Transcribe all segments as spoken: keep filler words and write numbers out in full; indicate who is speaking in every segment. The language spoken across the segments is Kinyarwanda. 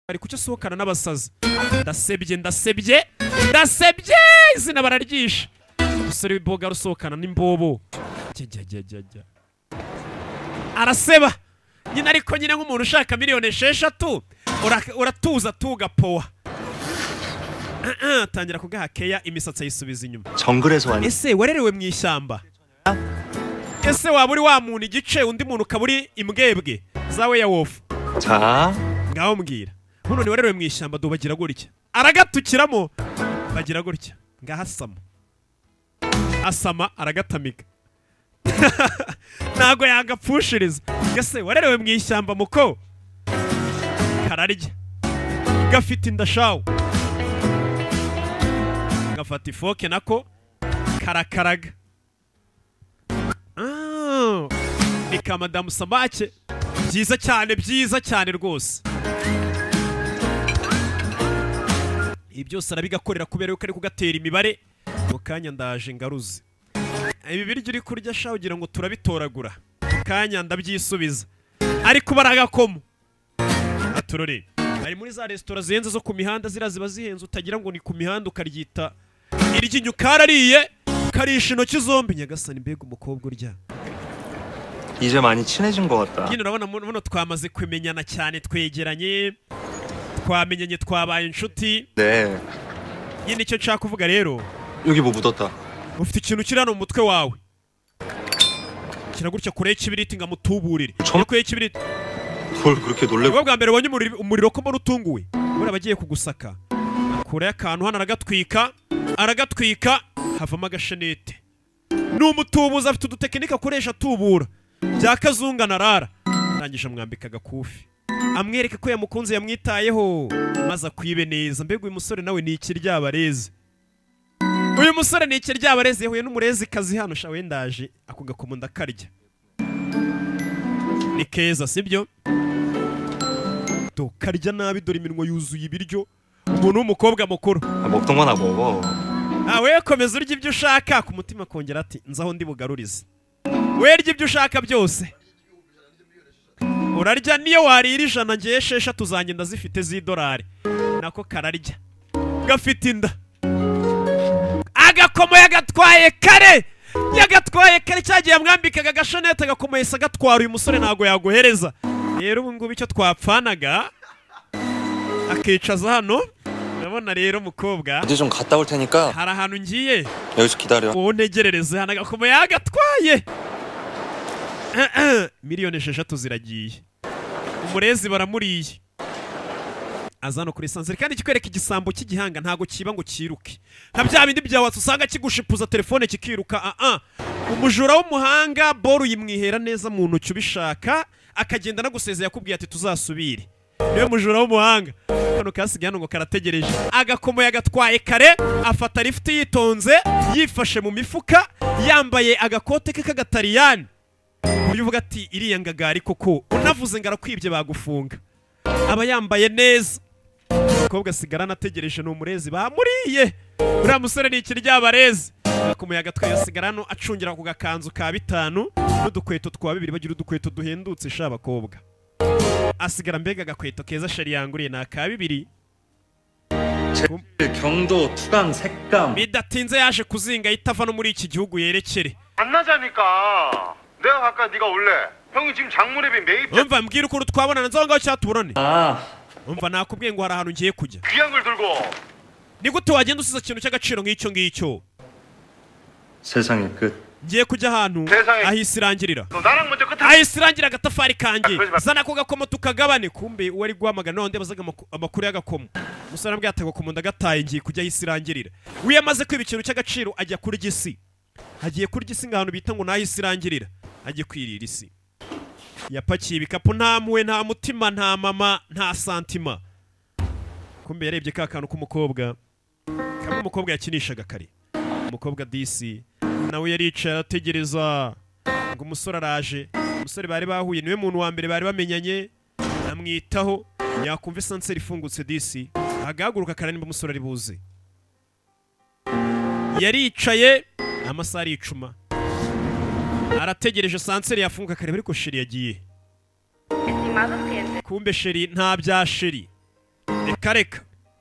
Speaker 1: ari kucyo sohokana n'abasazi ndasebye ndasebye ndasebye izina bararyisha umusore w'iboga rusohokana n'imbobo jya araseba nyine ariko nyine nk'umuntu ushaka miliyoni esheshatu uratuza tugapowa tangira kugaha keya imisatsi ayisubiza inyuma ese warerewe mu ishyamba ese waba uri wa muntu igice undi muntu ukaba uri imbwebwe zawe ya wofu ngaho mbwira buno ni warerewe mu ishyamba dubagira gutya aragatukiramo bagira gutya ngaho asama asama aragatamika ntago yagapfushiriza ese warerewe mu ishyamba muko kararya gafite indashawo gafata ifoke nako karakaraga ni ka madamu Samake byiza cyane byiza cyane rwose ibi byose arabigakorera kubera yuko ari kugatera imibare mu kanya ndaje ngaruze ibi biryo uri kurya sha ugira ngo turabitoragura mu kanya ndabyisubiza ariko baragakomo aturore ari muri za resitora zihenze zo ku mihanda zira ziba zihenze utagira ngo ni ku mihanda ukaryita iryinyo karariye karisha intoki zombi nyagasani mbega umukobwa urya
Speaker 2: 이제 많이 친해진 것 같다.
Speaker 1: nyine urabona muno twamaze kumenyana cyane twegeranye twamenyanye twabaye inshuti
Speaker 2: 네.
Speaker 1: nyine icyo nshaka kuvuga rero
Speaker 2: 여기 뭐 묻었다.
Speaker 1: ufite ikintu kiri hano mu mutwe wawe kiragutya kure y'ikibiriti nga mutuburire kure y'ikibiriti
Speaker 2: 뭘 그렇게 놀래?
Speaker 1: ubwo bwa mbere wonye umuriro ko mbona utunguwe bora bagiye kugusaka kure y'akantu hano aragatwika aragatwika havamo agashenete n'umutubuza afite udutekinika akoresha tubura bya kazunga narara arangije amwambika agakufi amwereka ko yamukunze yamwitayeho maze akwibe neza mbega uyu musore nawe ni ikiryabareze uyu musore ni ikiryabareze yahuye n'umurezi kazi hano sha wendaje ako gakomo ndakarya ni keza sibyo to karya nabi dore iminwa yuzuye ibiryo umuntu w'umukobwa mukuru
Speaker 2: 먹던 건 하고
Speaker 1: ah we komeza urya ibyo ushaka ku mutima kongera ati nzaho ndi bugarurize we rya ibyo ushaka byose urarya niyo warira ijana ngiye esheshatu zanjye ndazifite z'idolari nako kararya gafite inda agakomo yagatwaye kare yagatwaye kare cyagiye amwambikaga agashonete agakomo yese agatwara uyu musore ntago yaguhereza rero ubu ngubu icyo twapfanaga akicaza hano urabona rero mukobwa
Speaker 2: 어디 좀 갔다 올 테니까
Speaker 1: hari ahantu ngiye
Speaker 2: 여기서 기다려.
Speaker 1: uwo ntegerereze hano agakomo yagatwaye miliyoni esheshatu ziragiye umurezi baramuriye azano kuri sanseri kandi kikwereka igisambo cy'igihanga ntago kiba ngo kiruke nka bya bindi bya watsi usanga kigushipuza telefone kikiruka a a umujura w'umuhanga boru yimwihera neza mu ntoki ubishaka akagenda nagusezeye yakubwiye ati tuzasubire niwe mujura w'umuhanga kano kasigaye hano ngo karategereje agakomo yagatwaye kare afata lift yitonze yifashe mu mifuka yambaye agakote ke k'agatariyani uburyo uvuga ati iriya ngagari koko unavuze ngo arakwibye bagufunga aba yambaye neza umukobwa asigara anategereje ni umurezi bamuriye uriya musore ni ikiryabarezi agakomo yagatwaye asigara hano acungira ku gakanzu ka bitanu n'udukweto twa bibiri bagira udukweto duhendutse sha abakobwa asigara mbega agakweto keza shari yanguriye ni aka bibiri
Speaker 2: 경도 투강 색감.
Speaker 1: bidatinze yaje kuzinga itava no muri iki gihugu yerekere
Speaker 3: 만나자니까. 내가 갈까 네가 올래? 형이 지금 장문회비 매입.
Speaker 1: umva mbwira ukuntu twabonana nzaho ngaho cyatuburane
Speaker 2: 아,
Speaker 1: umva nakubwiye ngo hari ahantu ngiye kujya
Speaker 3: 귀한 걸 들고.
Speaker 1: ni gute wagenda usize ikintu cy'agaciro nk'icyo ngicyo
Speaker 2: 세상의 끝.
Speaker 1: ngiye kujya ahantu
Speaker 3: Sezaye.
Speaker 1: ahise irangirira
Speaker 3: 너 나랑 먼저 끝에.
Speaker 1: ahise irangira agatafari kanjye
Speaker 3: Akoze ba-
Speaker 1: zana ako gakomo tukagabane kumbe uwari guhamagara none bazaga amaku- amakuru y'agakomo umusore nabwo yataga gakomo ndagataye ngiye kujya ahise irangirira we yamaze kwiba ikintu cy'agaciro ajya kurya isi agiye kurya isi nk'ahantu bita ngo nahise irangirira ajye kwirira isi yapakiye ibikapu nta muwe nta mutima nta mama nta santima kumbe yarebye ka kantu k'umukobwa kamwe umukobwa yakinishaga kare umukobwa disi nawe yaricaye arategereza ngo umusore araje umusore bari bahuye niwe muntu wa mbere bari bamenyanye amwitaho yakumva esanseri ifungutse disi agahaguruka akaranimba umusore ari buze yaricaye amasaha aricuma arategereje sanseri yafunguka kareba ariko sheri yagiye kumbe sheri nta bya sheri reka reka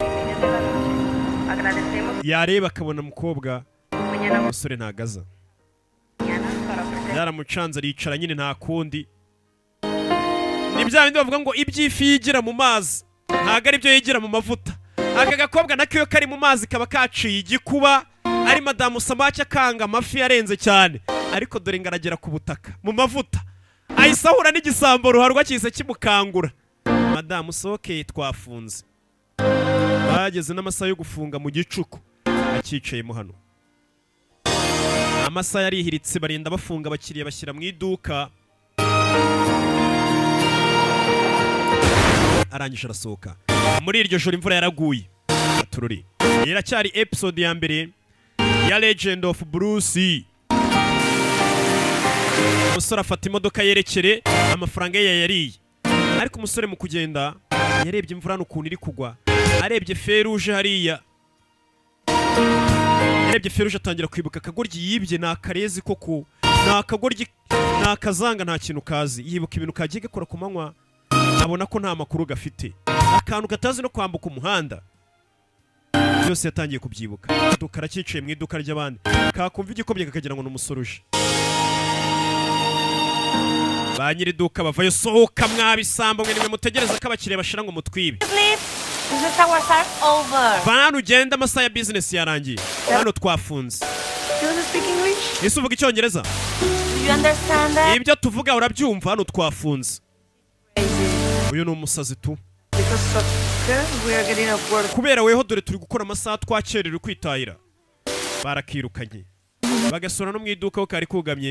Speaker 1: yareba akabona umukobwa umusore ntagaza yaramucanze aricara nyine nta kundi. Ni bya bindi bavuga ngo iby'ifi yigira mu mazi ntago ari byo yigira mu mavuta. Aka gakobwa nakiyo kari mu mazi kaba kaciye igikuba ari madamu Samaki akanga amafi yarenze cyane, ariko dore ngaragera ku butaka mu mavuta ayisahura n'igisambo ruharwa cyise kimukangura. Madamu soke twafunze, bageze n'amasaha yo gufunga mu gicuku akicayemo hano. Amasaha yarihiritse barinda bafunga abakiriya bashyira mu iduka. Arangije arasohoka. Muri iryo joro imvura yaraguye. Atururi. Iracyari episode ya mbere ya Legend of Bruce. Umusore afata imodoka yerekere amafaranga ye yariye. Ariko umusore mu kugenda yarebye imvura n'ukuntu iri kugwa. Arebye feruje hariya. Yarebye feruje atangira kwibuka akagoryi yibye na karezi koko. Na akagoryi na kazanga nta kintu kazi. Yibuka ibintu kagiye gakora ku manywa. Abona ko nta makuru gafite. Akantu gatazi no kwambuka umuhanda. Byose yatangiye kubyibuka. Iduka aracicaye mu iduka ry'abandi. Kakumva igikobye kakagira ngo n'umusoruje. Ba nyiri iduka bavayo, sohoka mwabisambo mwe nimwe mutegereza ko abakiriya bashira ngo mutwibe.
Speaker 4: Business hours are over.
Speaker 1: Bana ugenda amasaha ya business yarangiye. Hano twafunze.
Speaker 4: Do you speak English?
Speaker 1: Ese uvuga icyongereza?
Speaker 4: Do you understand that?
Speaker 1: Ibyo tuvuga urabyumva, hano twafunze. Uyu ni umusazi tu.
Speaker 4: Because of her, we are getting up work.
Speaker 1: Kubera weho dore turi gukora amasaha twacerera kwitahira. Barakirukanye. Bagasura no mu iduka ho kari kugamye.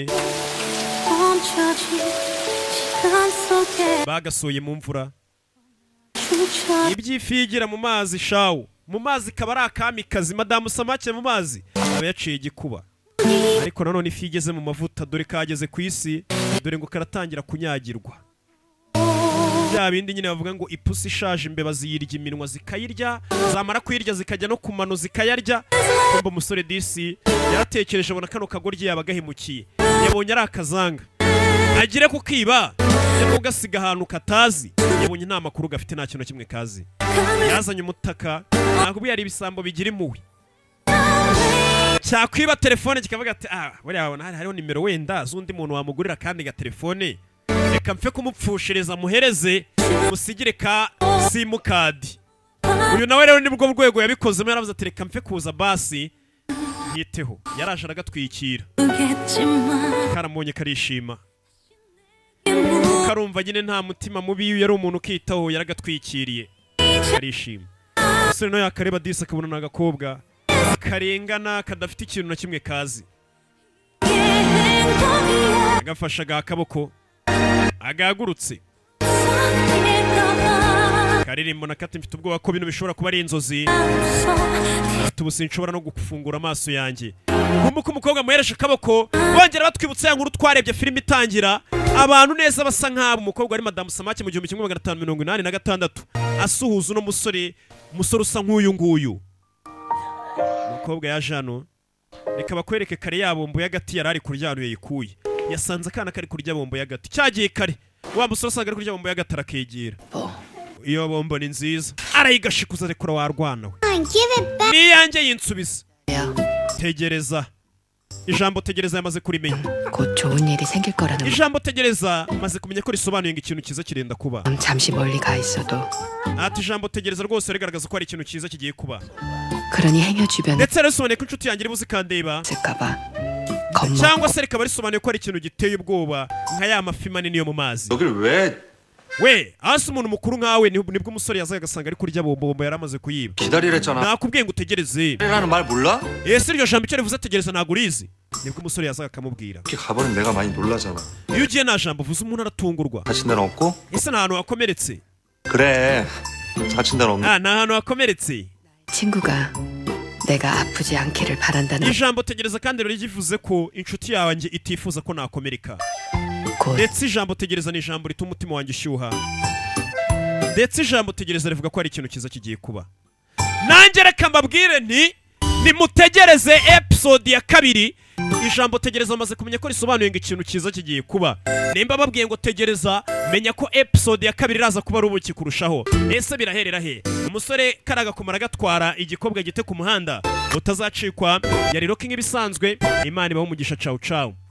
Speaker 1: Bagasoye mu mvura. Iby'ifi yigira mu mazi shawo. Mu mazi kaba ari akamikazi. Madamu Samaki mu mazi aba yaciye igikuba. Ariko nanone ifi igeze mu mavuta dore kageze ku isi, dore ngo karatangira kunyagirwa. Bya bindi nyine bavuga ngo ipusi ishaje imbeba ziyirya iminwa zikayirya, zamara kuyirya zikajya no kumano zikayarya. Kumba umusore disi yaratekereje abona kano kagoryi yabagahemukiye. Yabonye ari akazanga. Agire kukiba cyangwa gasiga ahantu katazi. Yabonye nta makuru gafite nta kintu kimwe kazi. Yazanye umutaka ntabwo biyari ibisambo bigira impuhwe. Cyakwiba telefone kikavuga ati ah bari abona hari hariho nimero wenda zundi muntu wamugurira kandi ga telefone. Reka mfe kumupfushiriza muhereze musigire ka simukadi. Uyu nawe rero nibwo rwego yabikozemo yaravuze ati reka mfe kuza basi yiteho. Yaraje aragatwikira. Karamubonye karishima. Karumva nyine nta mutima mubi yari umuntu ukitaho yaragatwikiriye. Karishima. Umusore no yakareba disi akabona n'agakobwa karengana kadafite ikintu na kimwe kazi. Agafasha akaboko agagurutse. Karirimbo nakati mfite ubwoba ko bino bishobora kuba ari inzozi. Tubusi nshobora no gufungura amaso yanjye. Kumuko umukobwa muheresha akaboko bongera batwibutsa ya nkuru twarebye filime itangira. Abantu neza basa nk'abo umukobwa ari Madamu Samaki mu gihumbi kimwe magana atanu mirongo inani na gatandatu asuhuza no musore musore usa nk'uyu nguyu. Umukobwa yaje hano reka bakwereke kare yabombo y'agati yarari kuryano yayikuye. Yasanze akana kari kurya bombo y'agati. Cyagiye kare wa musore usanga ari kurya bombo y'agati arakegera. Iyo bombo ni nziza arayigashikuza rekura warwana we. Ni yanjye yinsubiza. Tegereza. Ijambo tegereza yamaze kurimenya.
Speaker 5: 곧 좋은 일이 생길 거라는
Speaker 1: Ijambo tegereza maze kumenya ko risobanuye ngo ikintu kiza kirenda kuba.
Speaker 5: 잠시 멀리 가 있어도
Speaker 1: Ati ijambo tegereza rwose rigaragaza ko ari ikintu kiza kigiye kuba.
Speaker 5: 그러니 행여 주변에
Speaker 1: Ndetse risobanuye ko inshuti yanjye iri buze kandeba.
Speaker 5: 있을까봐 겁먹고
Speaker 1: Cyangwa se rikaba risobanuye ko ari ikintu giteye ubwoba nka ya mafi manini yo mu mazi.
Speaker 2: 여길 왜
Speaker 1: We, hasi umuntu mukuru nkawe nibwo umusore yazaga agasanga ari kurya bombo yaramaze kuyiba.
Speaker 2: 기다리랬잖아.
Speaker 1: Nakubwiye ngo utegereze.
Speaker 2: 기다리라는 말 몰라?
Speaker 1: Ese iryo jambo icyo rivuze tegereza ntabwo urizi. Nibwo umusore yazaga akamubwira.
Speaker 2: 이렇게 가버린 내가 많이 놀라잖아.
Speaker 1: Iyo ugiye nta jambo uvuze umuntu aratungurwa.
Speaker 2: 다친 데는 없고?
Speaker 1: Ese nta hantu wakomeretse?
Speaker 2: 그래. 다친 데는 없는.
Speaker 1: Ah, nta hantu wakomeretse.
Speaker 5: 친구가 내가 아프지 않기를 바란다는
Speaker 1: Ijambo tegereza kandi rero rivuze ko inshuti yawe itifuza ko nakomereka.
Speaker 5: 곧
Speaker 1: Ndetse ijambo tegereza ni ijambo rituma umutima wanjye ushyuha. Ndetse ijambo tegereza rivuga ko ari ikintu kiza kigiye kuba. Nanjye reka mbabwire nti nimutegereze episode ya kabiri. Ijambo tegereza amaze kumenya ko risobanuye ngo ikintu kiza kigiye kuba. Nimba babwiye ngo tegereza menya ko episode ya kabiri iraza kuba ari ubuki kurushaho. Ese biraherera he? umusore karaga kumara gatwara igikobwa gite ku muhanda utazacikwa. Yari Rocky nk'ibisanzwe. Imana ibaho umugisha. Ciao ciao.